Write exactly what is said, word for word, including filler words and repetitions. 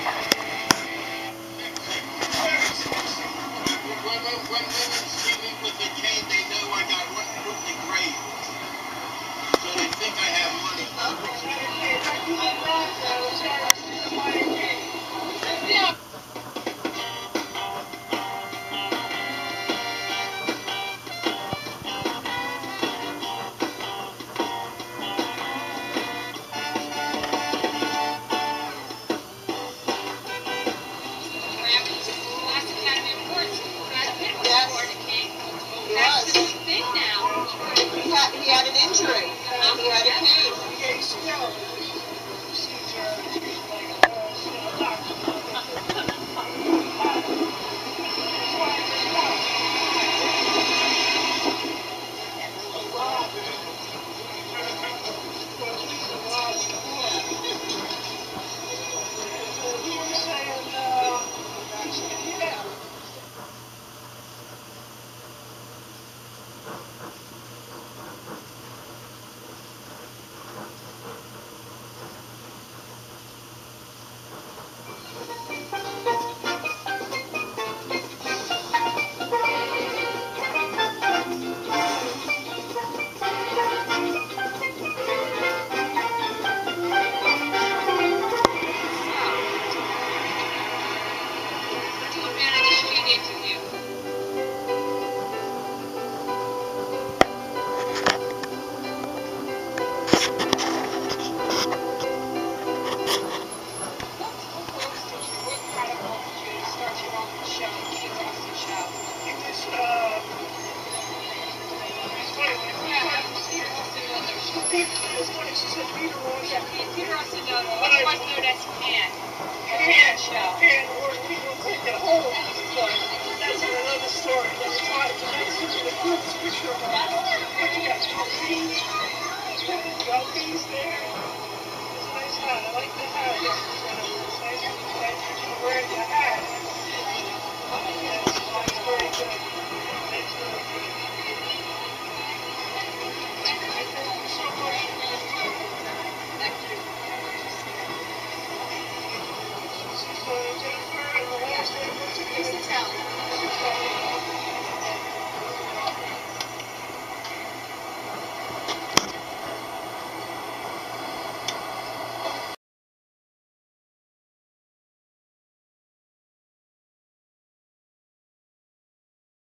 When women see me with the cane, they know I got really great. So they think I have money. Yeah. He had an injury. He had a cane. Peter also knows, otherwise known as Pan. Pan shell. Pan, or people take it home. That's another story. That's why tonight's such a good picture of what you got, trophies, trophies there.